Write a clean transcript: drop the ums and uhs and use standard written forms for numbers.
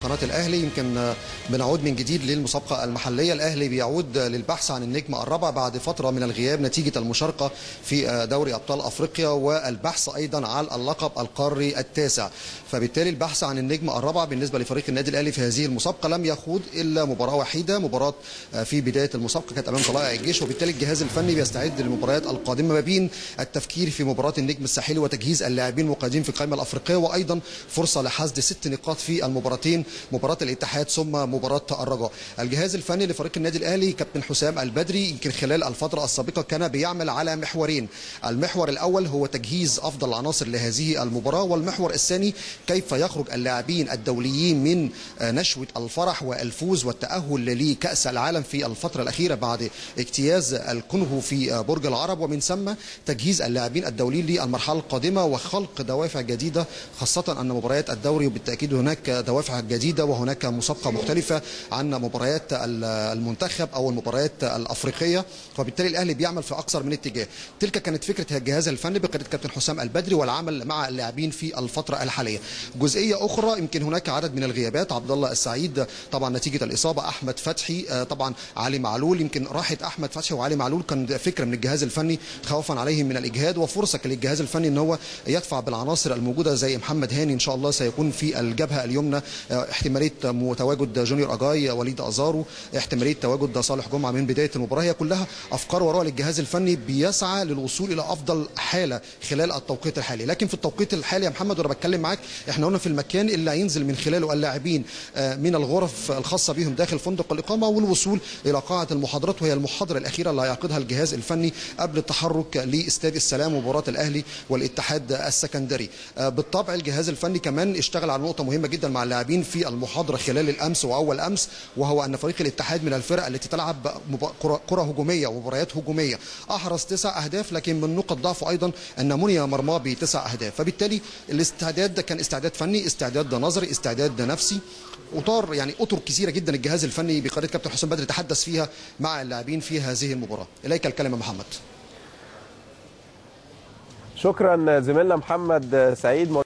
قناه الاهلي. يمكن بنعود من جديد للمسابقه المحليه. الاهلي بيعود للبحث عن النجم الرابع بعد فتره من الغياب نتيجه المشاركه في دوري ابطال افريقيا والبحث ايضا على اللقب القاري التاسع. فبالتالي البحث عن النجم الرابع بالنسبه لفريق النادي الاهلي في هذه المسابقه لم يخوض الا مباراه وحيده، مباراه في بدايه المسابقه كانت امام طلائع الجيش. وبالتالي الجهاز الفني بيستعد للمباريات القادمه ما بين التفكير في مباراه النجم الساحلي وتجهيز اللاعبين المقيدين في القائمه الافريقيه، وايضا فرصه لحصد 6 نقاط في المباراتين، مباراه الاتحاد ثم مباراه الرجاء. الجهاز الفني لفريق النادي الاهلي كابتن حسام البدري يمكن خلال الفتره السابقه كان بيعمل على محورين. المحور الاول هو تجهيز افضل العناصر لهذه المباراه، والمحور الثاني كيف يخرج اللاعبين الدوليين من نشوه الفرح والفوز والتاهل لكاس العالم في الفتره الاخيره بعد اجتياز الكونغو في برج العرب، ومن ثم تجهيز اللاعبين الدوليين للمرحله القادمه وخلق دوافع جديده، خاصه ان مباريات الدوري بالتاكيد هناك دوافع جديده وهناك مسابقه مختلفه عن مباريات المنتخب او المباريات الافريقيه. وبالتالي الاهلي بيعمل في اكثر من اتجاه. تلك كانت فكره الجهاز الفني بقياده كابتن حسام البدري والعمل مع اللاعبين في الفتره الحاليه. جزئيه اخرى يمكن هناك عدد من الغيابات، عبد الله السعيد طبعا نتيجه الاصابه، احمد فتحي طبعا علي معلول. يمكن راحه احمد فتحي وعلي معلول كان فكره من الجهاز الفني خوفا عليهم من الاجهاد، وفرصه للجهاز الفني ان هو يدفع بالعناصر الموجوده زي محمد هاني ان شاء الله سيكون في الجبهه اليمنى، احتماليه تواجد جونيور اجاي، وليد ازارو، احتماليه تواجد صالح جمعه من بدايه المباراه. هي كلها افكار وراء للجهاز الفني بيسعى للوصول الى افضل حاله خلال التوقيت الحالي. لكن في التوقيت الحالي يا محمد وانا بتكلم معاك احنا هنا في المكان اللي هينزل من خلاله اللاعبين من الغرف الخاصه بهم داخل فندق الاقامه والوصول الى قاعه المحاضرات، وهي المحاضره الاخيره اللي هيعقدها الجهاز الفني قبل التحرك لاستاد السلام مباراه الاهلي والاتحاد السكندري. بالطبع الجهاز الفني كمان اشتغل على نقطه مهمه جدا مع اللاعبين في المحاضره خلال الامس واول امس، وهو ان فريق الاتحاد من الفرق التي تلعب كره هجوميه ومباريات هجوميه، احرز 9 اهداف، لكن من نقط ضعفه ايضا ان مني مرماه ب9 اهداف. فبالتالي الاستعداد ده كان استعداد فني، استعداد نظري، استعداد نفسي، اطر كثيره جدا الجهاز الفني بقياده كابتن حسام بدري تحدث فيها مع اللاعبين في هذه المباراه. اليك الكلمه محمد. شكرا زميلنا محمد سعيد.